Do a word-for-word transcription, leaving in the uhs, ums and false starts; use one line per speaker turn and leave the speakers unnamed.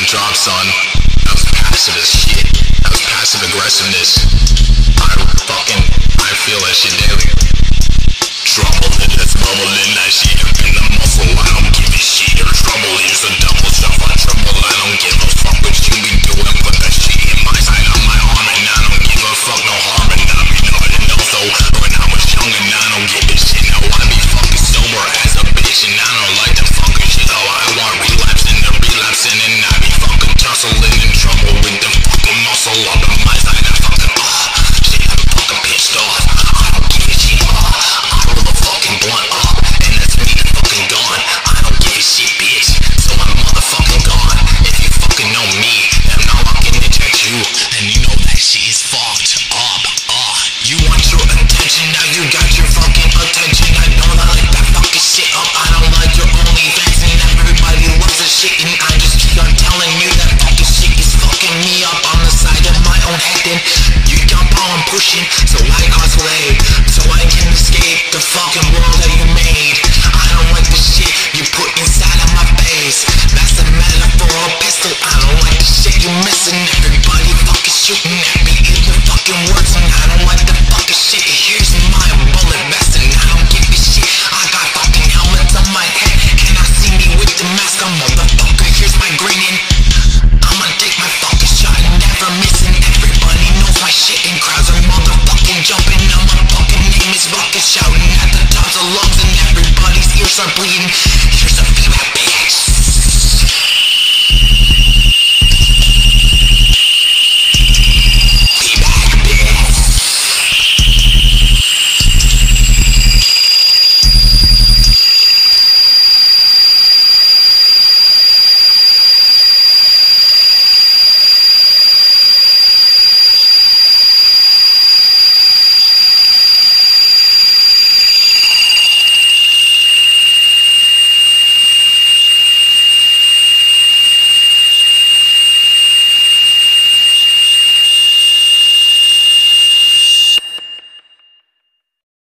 drop, son. That was passive as shit. That was passive aggressiveness. I fucking, I feel that shit daily. Trouble in this bubble in that shit. In the muscle, I don't give a shit. Your trouble is a double stuff on trouble. I don't give a fuck what you be doing. Put that shit in my side on my arm, and I don't give a fuck no harm. And I be nothing else though. When I was young and I don't give a shit. Now I be fucking sober as a bitch, and I don't like the fucking shit. Oh, I want relapsing and relapsing, and I be fucking tussling in trouble with the fucking muscle up on my side. I fucking uh, shit, I'm fucking pissed off. I don't give a shit. Uh, I roll a fucking blunt up, and that's me fucking gone. I don't give a shit, bitch. So I'm motherfucking gone. If you fucking know me, then now I'm gonna inject you, and you know that shit is fucked up. Uh, you want your attention, now you got your fucking attention. I don't like that fucking shit up. I don't like your OnlyFans, and everybody loves the shit, and I just keep on telling you that fucking shit is fucking me up on the side of my own head. And you jump on I'm pushing, so I oscillate, so I can escape the fucking world that you made. I don't like the shit you put inside of my face. That's a metaphor or pistol. I don't like the shit you missing. Everybody fucking shooting at me in the fucking words, and I don't like the fucking shit. Here's my bullet vest, and I don't give a shit. I got fucking helmets on my head. Can I see me with the mask on, motherfucker? Here's my grinning. I'ma take my fucking shot and never missing. Everybody knows my shit, and crowds are motherfucking jumping. Now my fucking name is fucking shouting at the tops of lungs, and everybody's ears are bleeding.